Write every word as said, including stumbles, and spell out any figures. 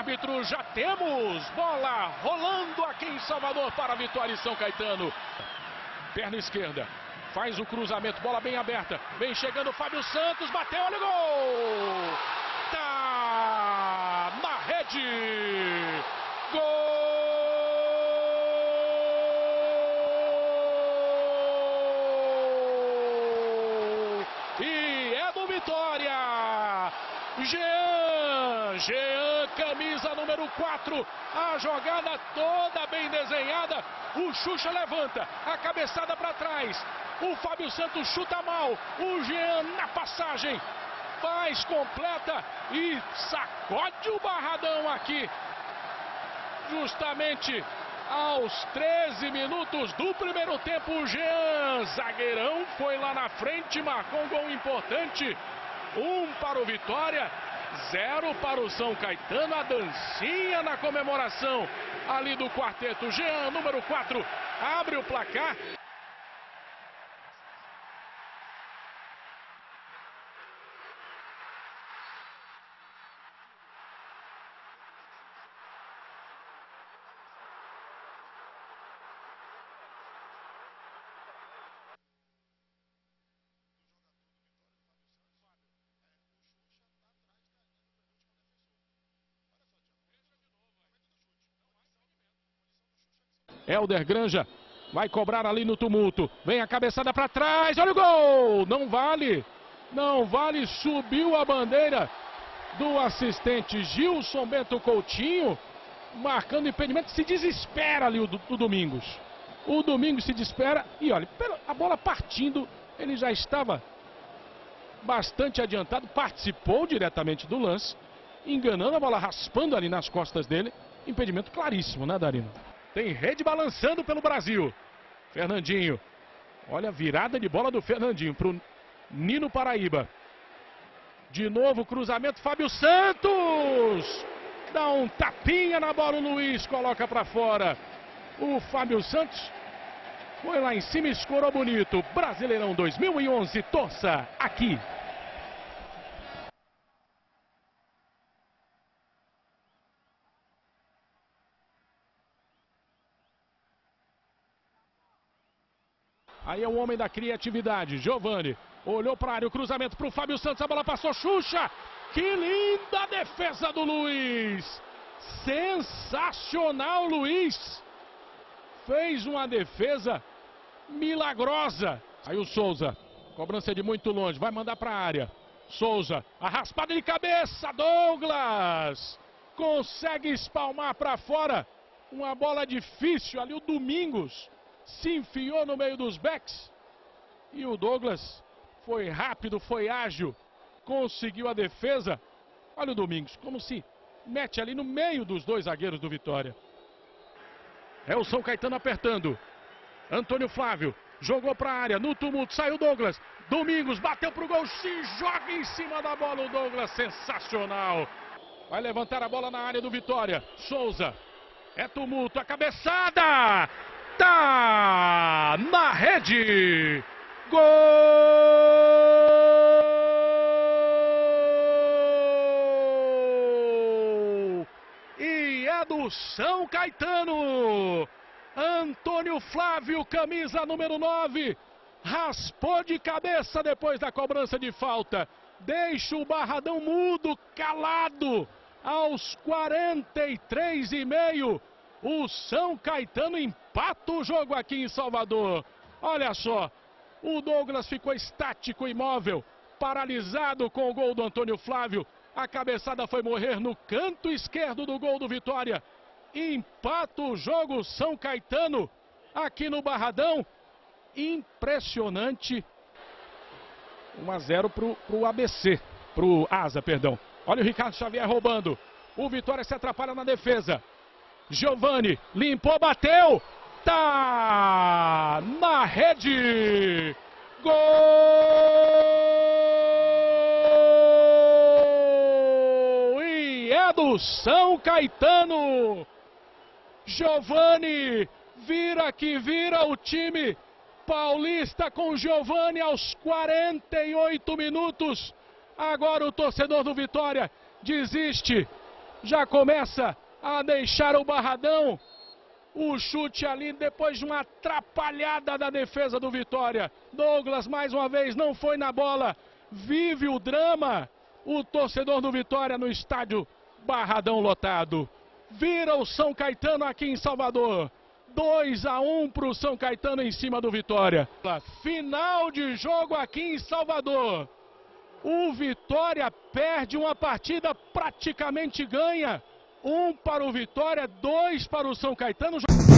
árbitro, já temos bola rolando aqui em Salvador para a Vitória e São Caetano. Perna esquerda, faz o cruzamento, bola bem aberta, vem chegando o Fábio Santos, bateu, olha o gol! Tá na rede! Gol! E é do Vitória! Jean, Jean, camisa número quatro, a jogada toda bem desenhada, o Xuxa levanta, a cabeçada para trás, o Fábio Santos chuta mal, o Jean na passagem, faz completa e sacode o Barradão aqui, justamente aos treze minutos do primeiro tempo. O Jean, zagueirão, foi lá na frente, marcou um gol importante. Um para o Vitória, zero para o São Caetano. A dancinha na comemoração ali do quarteto. Jean, número quatro, abre o placar. Helder Granja vai cobrar ali no tumulto. Vem a cabeçada para trás. Olha o gol! Não vale. Não vale. Subiu a bandeira do assistente Gilson Bento Coutinho. Marcando impedimento. Se desespera ali o, o Domingos. O Domingos se desespera. E olha, a bola partindo. Ele já estava bastante adiantado. Participou diretamente do lance. Enganando a bola, raspando ali nas costas dele. Impedimento claríssimo, né, Darino? Tem rede balançando pelo Brasil. Fernandinho. Olha a virada de bola do Fernandinho para o Nino Paraíba. De novo cruzamento, Fábio Santos. Dá um tapinha na bola, o Luiz coloca para fora. O Fábio Santos foi lá em cima e escorou bonito. Brasileirão dois mil e onze, torça aqui. Aí é o homem da criatividade, Giovani. Olhou para a área, o cruzamento para o Fábio Santos, a bola passou, Xuxa. Que linda defesa do Luiz. Sensacional, Luiz. Fez uma defesa milagrosa. Aí o Souza, cobrança de muito longe, vai mandar para a área. Souza, a raspada de cabeça, Douglas. Consegue espalmar para fora. Uma bola difícil ali, o Domingos se enfiou no meio dos backs e o Douglas foi rápido, foi ágil, conseguiu a defesa. Olha o Domingos, como se mete ali no meio dos dois zagueiros do Vitória. É o São Caetano apertando. Antônio Flávio jogou para a área, no tumulto saiu Douglas. Domingos bateu pro gol, se joga em cima da bola o Douglas, sensacional. Vai levantar a bola na área do Vitória. Souza, é tumulto, a cabeçada! Tá na rede! Gol! E é do São Caetano! Antônio Flávio, camisa número nove, raspou de cabeça depois da cobrança de falta. Deixa o Barradão mudo, calado, aos quarenta e três e meio. O São Caetano empata o jogo aqui em Salvador. Olha só, o Douglas ficou estático, imóvel, paralisado com o gol do Antônio Flávio. A cabeçada foi morrer no canto esquerdo do gol do Vitória. Empata o jogo São Caetano aqui no Barradão. Impressionante. um a zero pro, pro A B C, pro Asa, perdão. Olha o Ricardo Xavier roubando. O Vitória se atrapalha na defesa. Giovani limpou, bateu, tá na rede, gol, e é do São Caetano. Giovani vira que vira o time paulista com Giovani aos quarenta e oito minutos. Agora o torcedor do Vitória desiste. já começa a deixar o Barradão. O chute ali depois de uma atrapalhada da defesa do Vitória. Douglas mais uma vez não foi na bola. Vive o drama. O torcedor do Vitória no estádio Barradão lotado. Vira o São Caetano aqui em Salvador. dois a um para o São Caetano em cima do Vitória. Final de jogo aqui em Salvador. O Vitória perde uma partida praticamente ganha. Um para o Vitória, dois para o São Caetano.